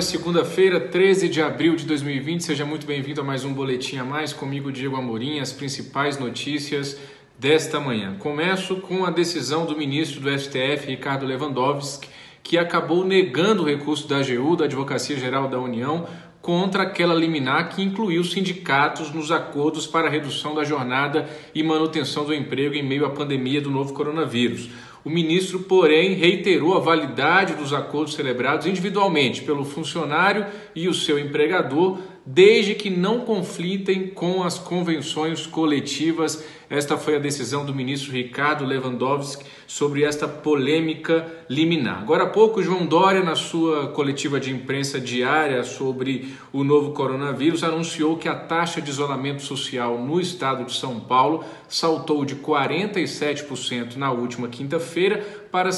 segunda-feira, 13 de abril de 2020. Seja muito bem-vindo a mais um Boletim a Mais, comigo, Diego Amorim, as principais notícias desta manhã. Começo com a decisão do ministro do STF, Ricardo Lewandowski, que acabou negando o recurso da AGU, da Advocacia Geral da União, contra aquela liminar que incluiu os sindicatos nos acordos para a redução da jornada e manutenção do emprego em meio à pandemia do novo coronavírus. O ministro, porém, reiterou a validade dos acordos celebrados individualmente pelo funcionário e o seu empregador, desde que não conflitem com as convenções coletivas. Esta foi a decisão do ministro Ricardo Lewandowski sobre esta polêmica liminar. Agora há pouco, João Dória, na sua coletiva de imprensa diária sobre o novo coronavírus, anunciou que a taxa de isolamento social no estado de São Paulo saltou de 47% na última quinta-feira para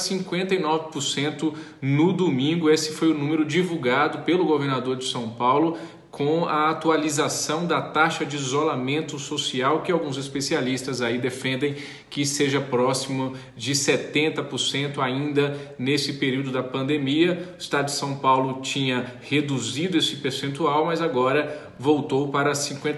59% no domingo. Esse foi o número divulgado pelo governador de São Paulo, com a atualização da taxa de isolamento social, que alguns especialistas aí defendem que seja próximo de 70% ainda nesse período da pandemia. O estado de São Paulo tinha reduzido esse percentual, mas agora voltou para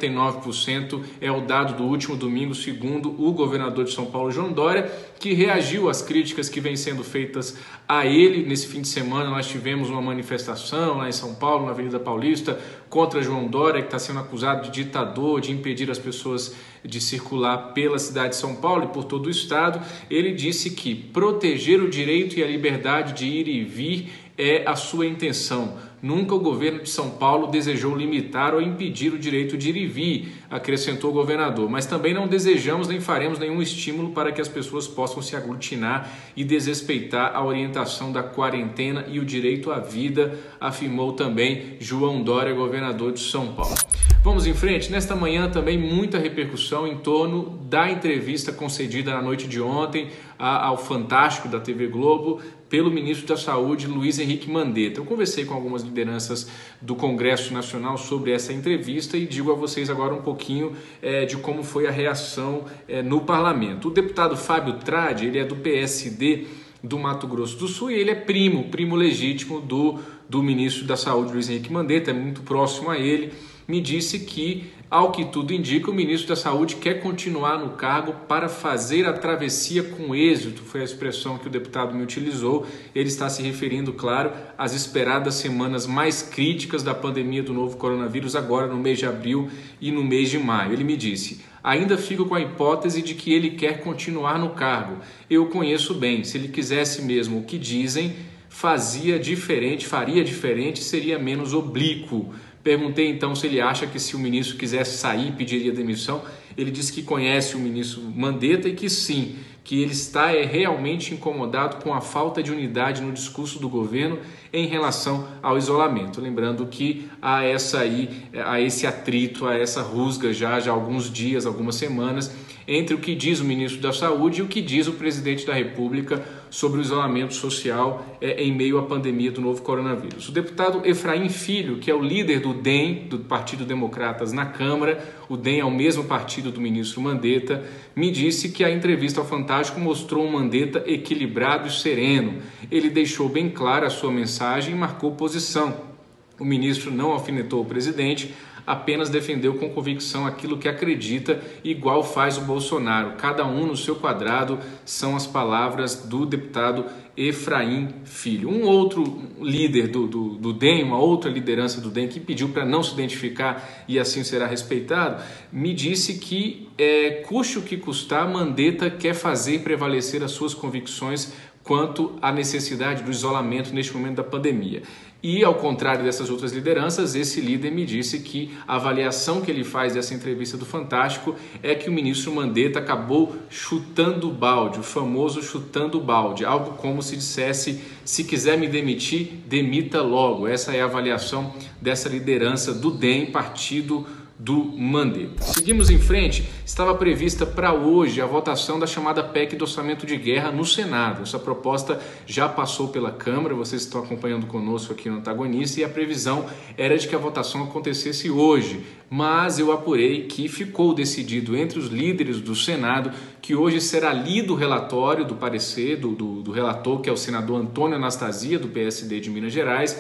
59%, é o dado do último domingo, segundo o governador de São Paulo, João Dória, que reagiu às críticas que vêm sendo feitas a ele. Nesse fim de semana nós tivemos uma manifestação lá em São Paulo, na Avenida Paulista, contra João Dória, que está sendo acusado de ditador, de impedir as pessoas de circular pela cidade de São Paulo e por todo o estado. Ele disse que proteger o direito e a liberdade de ir e vir é a sua intenção. Nunca o governo de São Paulo desejou limitar ou impedir o direito de ir e vir, acrescentou o governador. Mas também não desejamos nem faremos nenhum estímulo para que as pessoas possam se aglutinar e desrespeitar a orientação da quarentena e o direito à vida, afirmou também João Dória, governador de São Paulo. Vamos em frente. Nesta manhã também muita repercussão em torno da entrevista concedida na noite de ontem ao Fantástico da TV Globo pelo ministro da Saúde, Luiz Henrique Mandetta. Eu conversei com algumas lideranças do Congresso Nacional sobre essa entrevista e digo a vocês agora um pouquinho de como foi a reação no parlamento. O deputado Fábio Tradi, ele é do PSD do Mato Grosso do Sul e ele é primo legítimo do ministro da Saúde, Luiz Henrique Mandetta, é muito próximo a ele. Me disse que, ao que tudo indica, o ministro da Saúde quer continuar no cargo para fazer a travessia com êxito, foi a expressão que o deputado me utilizou. Ele está se referindo, claro, às esperadas semanas mais críticas da pandemia do novo coronavírus, agora no mês de abril e no mês de maio. Ele me disse: ainda fico com a hipótese de que ele quer continuar no cargo. Eu o conheço bem, se ele quisesse mesmo o que dizem, faria diferente, seria menos oblíquo. Perguntei então se ele acha que se o ministro quisesse sair, pediria demissão. Ele disse que conhece o ministro Mandetta e que sim, que ele está realmente incomodado com a falta de unidade no discurso do governo em relação ao isolamento. Lembrando que há esse atrito, há essa rusga já há alguns dias, algumas semanas, entre o que diz o ministro da Saúde e o que diz o presidente da República sobre o isolamento social em meio à pandemia do novo coronavírus. O deputado Efraim Filho, que é o líder do DEM, do Partido Democratas na Câmara, o DEM é o mesmo partido do ministro Mandetta, me disse que a entrevista ao Fantástico mostrou um Mandetta equilibrado e sereno. Ele deixou bem clara a sua mensagem e marcou posição. O ministro não alfinetou o presidente, apenas defendeu com convicção aquilo que acredita, igual faz o Bolsonaro. Cada um no seu quadrado, são as palavras do deputado Efraim Filho. Um outro líder do DEM, uma outra liderança do DEM, que pediu para não se identificar e assim será respeitado, me disse que, custe o que custar, Mandetta quer fazer prevalecer as suas convicções quanto à necessidade do isolamento neste momento da pandemia. E, ao contrário dessas outras lideranças, esse líder me disse que a avaliação que ele faz dessa entrevista do Fantástico é que o ministro Mandetta acabou chutando o balde, o famoso chutando o balde, algo como se dissesse: se quiser me demitir, demita logo. Essa é a avaliação dessa liderança do DEM, partido do Mandetta. Seguimos em frente. Estava prevista para hoje a votação da chamada PEC do orçamento de guerra no Senado. Essa proposta já passou pela Câmara, vocês estão acompanhando conosco aqui no Antagonista, e a previsão era de que a votação acontecesse hoje, mas eu apurei que ficou decidido entre os líderes do Senado que hoje será lido o relatório do parecer do relator, que é o senador Antônio Anastasia, do PSD de Minas Gerais.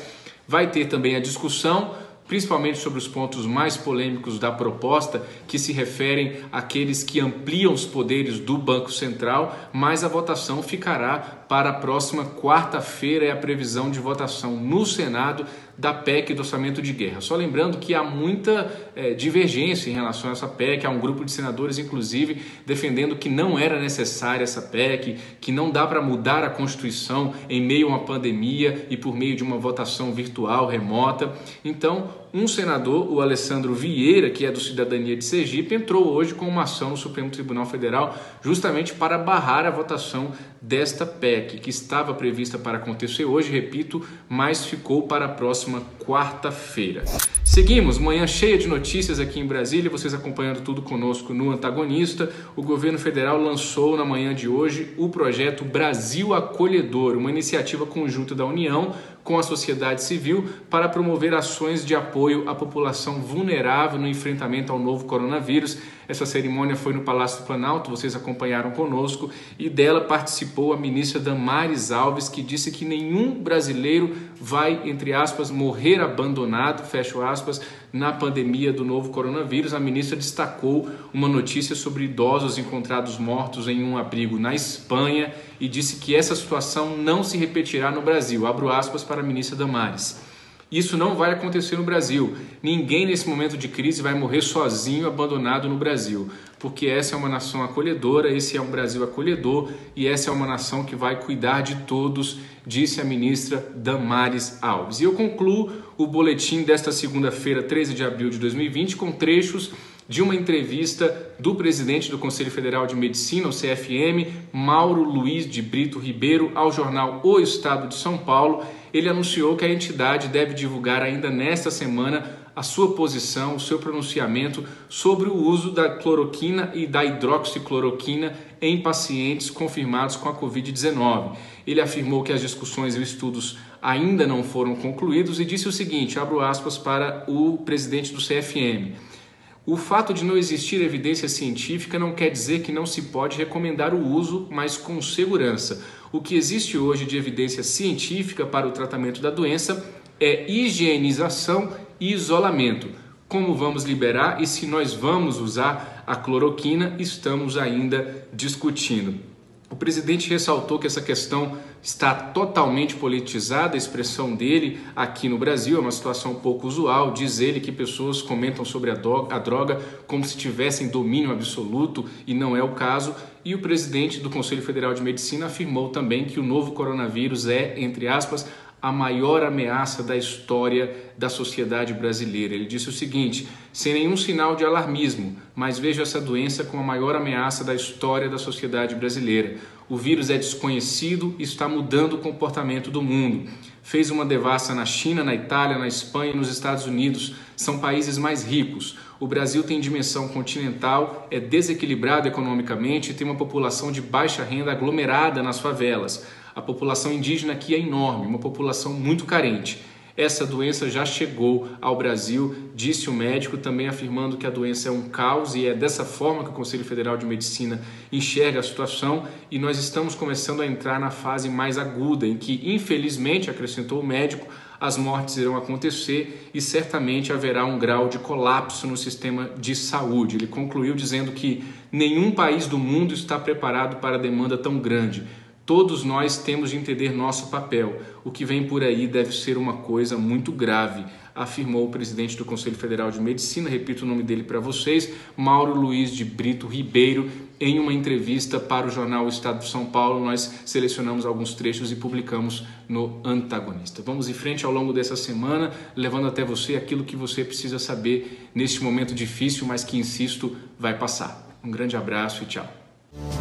Vai ter também a discussão, principalmente sobre os pontos mais polêmicos da proposta, que se referem àqueles que ampliam os poderes do Banco Central, mas a votação ficará para a próxima quarta-feira, é a previsão de votação no Senado da PEC do orçamento de guerra. Só lembrando que há muita divergência em relação a essa PEC, há um grupo de senadores, inclusive, defendendo que não era necessária essa PEC, que não dá para mudar a Constituição em meio a uma pandemia e por meio de uma votação virtual, remota. Então, um senador, o Alessandro Vieira, que é do Cidadania de Sergipe, entrou hoje com uma ação no Supremo Tribunal Federal justamente para barrar a votação desta PEC, que estava prevista para acontecer hoje, repito, mas ficou para a próxima quarta-feira. Seguimos, manhã cheia de notícias aqui em Brasília, vocês acompanhando tudo conosco no Antagonista. O governo federal lançou na manhã de hoje o projeto Brasil Acolhedor, uma iniciativa conjunta da União com a sociedade civil para promover ações de apoio à população vulnerável no enfrentamento ao novo coronavírus. Essa cerimônia foi no Palácio do Planalto, vocês acompanharam conosco, e dela participou a ministra Damares Alves, que disse que nenhum brasileiro vai, entre aspas, morrer abandonado, fecho aspas, na pandemia do novo coronavírus. A ministra destacou uma notícia sobre idosos encontrados mortos em um abrigo na Espanha e disse que essa situação não se repetirá no Brasil. Abro aspas para a ministra Damares. Isso não vai acontecer no Brasil. Ninguém nesse momento de crise vai morrer sozinho, abandonado no Brasil, porque essa é uma nação acolhedora, esse é um Brasil acolhedor e essa é uma nação que vai cuidar de todos, disse a ministra Damares Alves. E eu concluo o boletim desta segunda-feira, 13 de abril de 2020, com trechos de uma entrevista do presidente do Conselho Federal de Medicina, o CFM, Mauro Luiz de Brito Ribeiro, ao jornal O Estado de São Paulo. Ele anunciou que a entidade deve divulgar ainda nesta semana a sua posição, o seu pronunciamento sobre o uso da cloroquina e da hidroxicloroquina em pacientes confirmados com a Covid-19. Ele afirmou que as discussões e estudos ainda não foram concluídos e disse o seguinte, abro aspas para o presidente do CFM. O fato de não existir evidência científica não quer dizer que não se pode recomendar o uso, mas com segurança. O que existe hoje de evidência científica para o tratamento da doença é higienização e isolamento. Como vamos liberar e se nós vamos usar a cloroquina, estamos ainda discutindo. O presidente ressaltou que essa questão está totalmente politizada, a expressão dele aqui no Brasil é uma situação pouco usual. Diz ele que pessoas comentam sobre a droga como se tivessem domínio absoluto e não é o caso. E o presidente do Conselho Federal de Medicina afirmou também que o novo coronavírus é, entre aspas, a maior ameaça da história da sociedade brasileira. Ele disse o seguinte, sem nenhum sinal de alarmismo, mas vejo essa doença como a maior ameaça da história da sociedade brasileira. O vírus é desconhecido e está mudando o comportamento do mundo. Fez uma devassa na China, na Itália, na Espanha e nos Estados Unidos. São países mais ricos. O Brasil tem dimensão continental, é desequilibrado economicamente e tem uma população de baixa renda aglomerada nas favelas. A população indígena aqui é enorme, uma população muito carente. Essa doença já chegou ao Brasil, disse o médico, também afirmando que a doença é um caos e é dessa forma que o Conselho Federal de Medicina enxerga a situação e nós estamos começando a entrar na fase mais aguda, em que, infelizmente, acrescentou o médico, as mortes irão acontecer e certamente haverá um grau de colapso no sistema de saúde. Ele concluiu dizendo que nenhum país do mundo está preparado para a demanda tão grande. Todos nós temos de entender nosso papel. O que vem por aí deve ser uma coisa muito grave, afirmou o presidente do Conselho Federal de Medicina, repito o nome dele para vocês, Mauro Luiz de Brito Ribeiro, em uma entrevista para o jornal O Estado de São Paulo. Nós selecionamos alguns trechos e publicamos no Antagonista. Vamos em frente ao longo dessa semana, levando até você aquilo que você precisa saber neste momento difícil, mas que, insisto, vai passar. Um grande abraço e tchau.